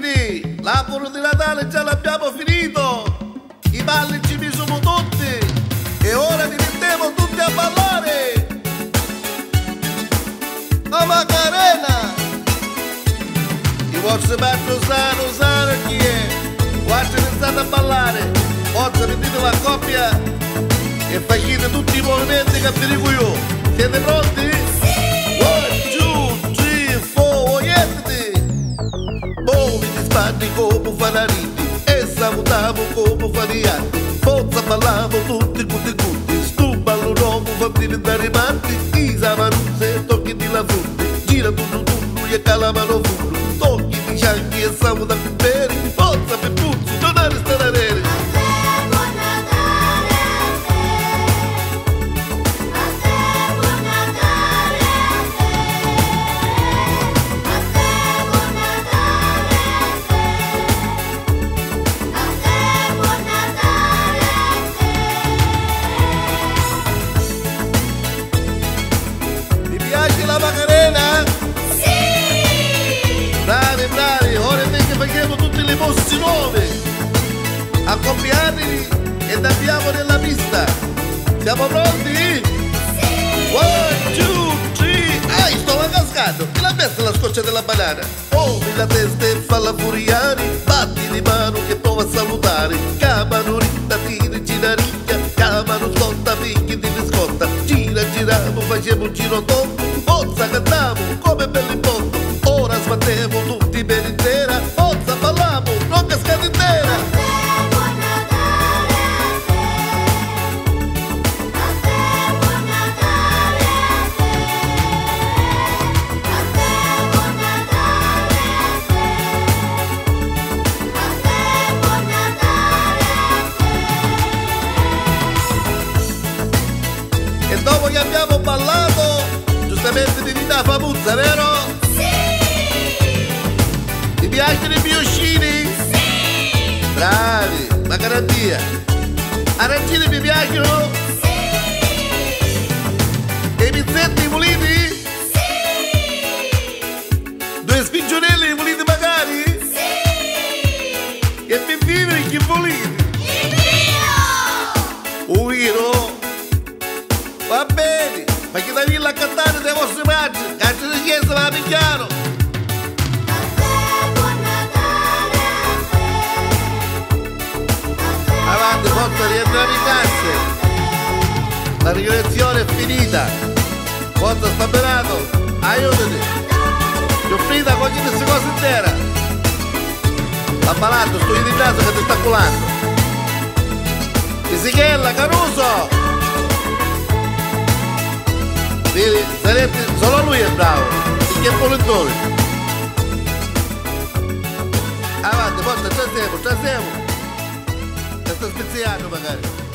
Bambini, l'albero di Natale già l'abbiamo finito, i balli ci siamo tutti e ora vi mettiamo tutti a ballare. La Macarena, i vostri batteri usano chi è, quando iniziate a ballare, forza mettete la coppia e fate tutti i movimenti che vi dico io. Siete pronti? Sì! 1, 2, 3, 4, yettiti! Muoviti spanni come fanariti e salutiamo come faniati. Forza balliamo tutti cutti, stu ballo nuovo fa diventare matti. I samaruzze tocchi di la frutti, gira tutto e calamano furro. Tocchi di cianchi e saluta più bene, forza per puzzi, non restare a nere. La Macarena? Sì! Bravi, ora invece facciamo tutte le mosse nuove. Accompagnatevi ed andiamo nella pista. Siamo pronti? Sì! 1, 2, 3, sto cascando. Chi l'ha messa la scoccia della banana? Muovi la testa e falla furiare, batti di mano che prova a salutare. Camano ritta, tiri, ginaricchia, camano scotta, picchi di biscotta. Giriamo, facciamo un giro tondo. Forza cantiamo come belli in fondo, ora sbattiamo tutti per intera, forza balliamo, non cascate intera. E dopo che abbiamo ballato, giustamente ti dà famuzza, vero? Sì! Ti piacciono i bioscini? Sì! Bravi, ma garantia! Arancini mi piacciono? Sì! E i pizzetti puliti? Sì! 2 spingionelli puliti magari? Sì! E mi vivi che puliti? Il vino! Un vino? Va bene! Ma chi da villa a cantare dei vostri magi, caccia di chiesa va a picchiaro. Avanti, forza, rientrare in classe. La ricreazione è finita. Forza, spabberato, aiutati. Ti ho finita con queste cose intera. L'ha balato, sto in casa che ti sta culando. Isichella, Caruso! Solo lui è bravo, perché è polentone. Avanti, forza, ci siamo. Sta spezziando magari.